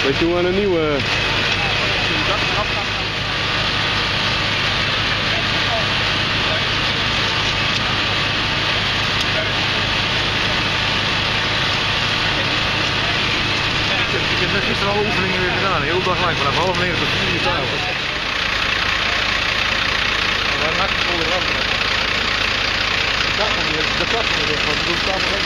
Weet je hoe aan een nieuwe... Ik heb net gisteren alle oefeningen weer gedaan, heel dag lang, vanaf 8:30 tot 4:00 s'avonds. Maar nacht vol de rand. Dat kan niet, dat kan niet, want we doen het